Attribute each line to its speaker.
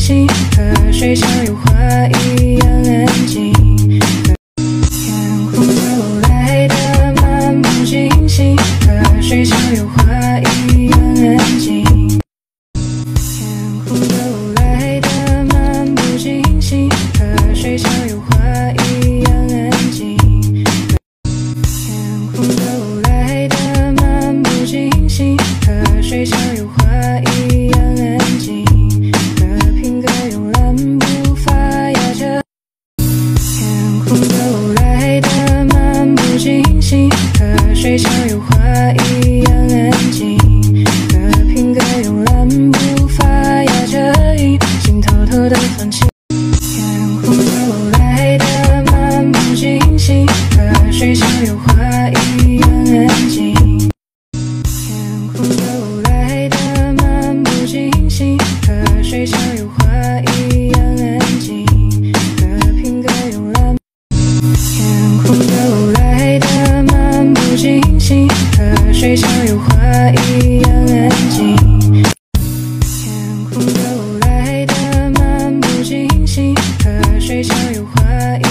Speaker 1: 星，河水像油画一样安静。天空走来的漫不经心，河水像油画一样安静。天空走来的漫不经心，河水像油画一样安静。天空走来的漫不经心，河水像油画一样安静。和平鸽慵懒步伐摇着。天空走来的漫不经心，河水像油画一样安静。和平鸽慵懒步伐摇着音，心偷偷的放弃。天空走来的漫不经心，河水像油画一样安静。天空走来的漫不经心，河水像油画一样安静。和平鸽慵懒。天空走来的漫不经心，河水像油画一样安静。天空走来的漫不经心，河水像油画一样安静。